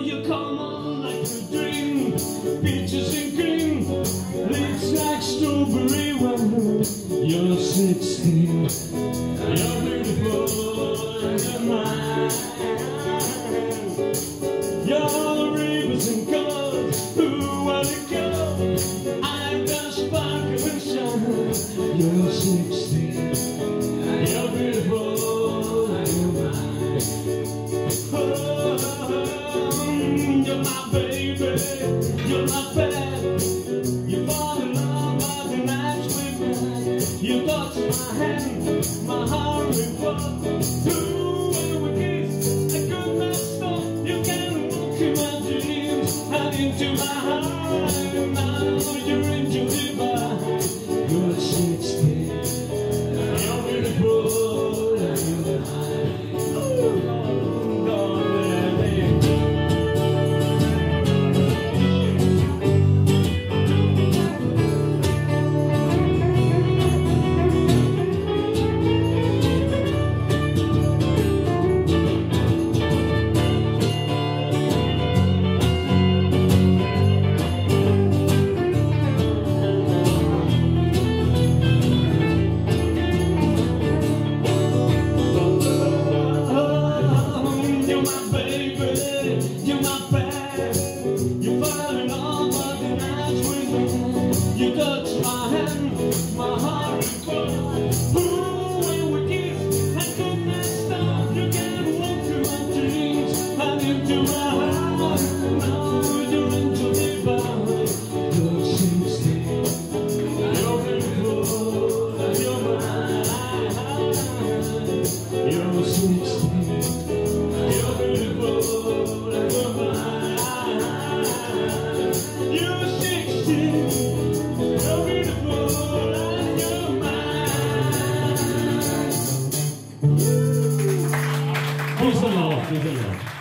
you come on like a dream, peaches and cream, lips like strawberry wine. You're 16, you're beautiful and you're mine. Your rivers and colors, ooh, what a color. I'm the sparkle and shine. You're 16, you're beautiful and you're mine. Oh, you're my baby, you're my pet. You fall in love by the nights with me. You touch my hand, my heart will pop. Ooh, when we kiss, I could not stop. You can walk in my dreams and into my heart. Now you're into divine. You're 16, you're beautiful and you're mine. Oh, darling. You touch my hand, my heart is full. Ooh, when we kiss, I could not stop. You can walk through my dreams and into my heart. Now you're into divine. You're 16, you're beautiful and you're mine. You're 16, you're beautiful and you're mine. You're 16. Peace and love.